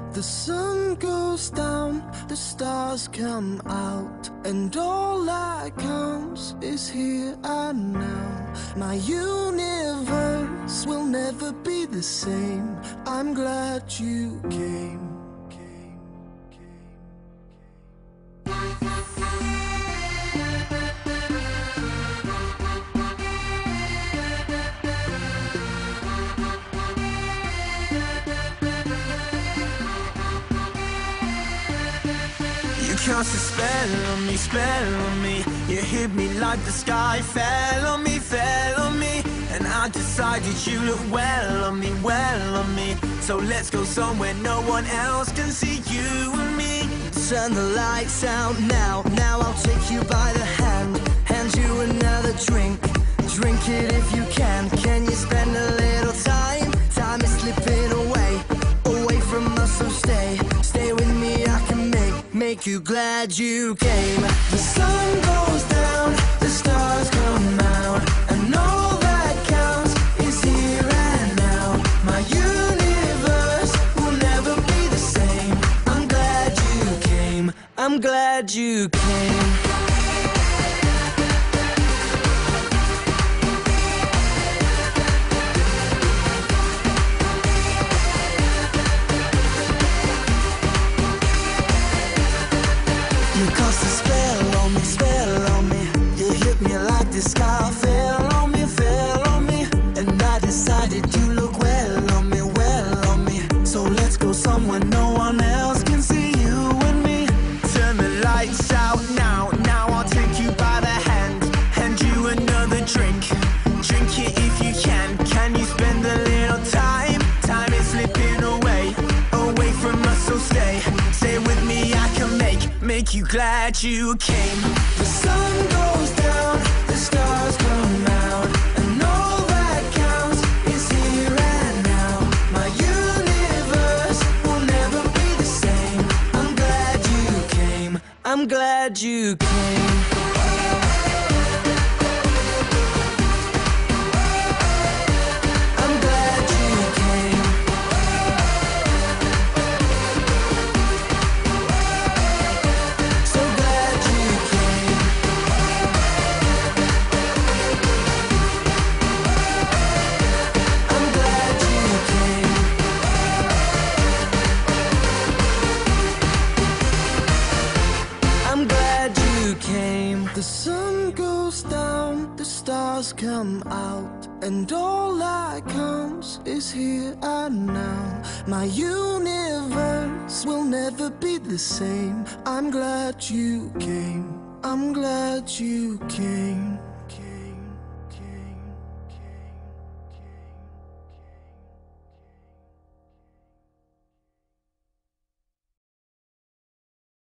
The sun goes down, the stars come out, and all that counts is here and now. My universe will never be the same. I'm glad you came. You cast a spell on me. You hit me like the sky fell on me, and I decided you look well on me. So let's go somewhere no one else can see you and me. Turn the lights out now, I'll take you by the hand, hand you another drink. Drink it if you can. Can you spend a little time? Time is slipping away from us, so stay with me. I can make you glad you came. The sun goes down, the stars come out, and all that counts is here and now. My universe will never be the same. I'm glad you came. I'm glad you came. You cast a spell on me. You hit me like the sky fell on me, and I decided you look well on me. So let's go somewhere no one else can see you and me. Turn the lights out now, I'll take you by the hand, hand you another drink. Drink it if you can. Can you spend a little time? Time is slipping away from us, so stay with me. I can make you glad you came. The sun goes down, the stars come out, and all that counts is here and now. My universe will never be the same. I'm glad you came. I'm glad you came. The sun goes down, the stars come out, and all that counts is here and now. My universe will never be the same. I'm glad you came. I'm glad you came.